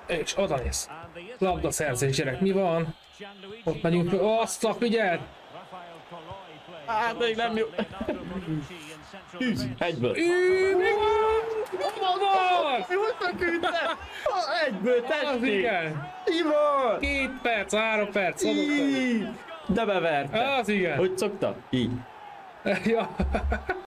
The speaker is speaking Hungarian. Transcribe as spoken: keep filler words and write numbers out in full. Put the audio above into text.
És oda néz. Labdaszerzés, gyerek, mi van? Ott megyünk, azt a figyeld! Hát még nem jó. Hűz, egyből. Mi van? Egyből tessék. Mi van? Két perc, három perc. De beverte. Az igen. Hogy szokta? Így. Ja.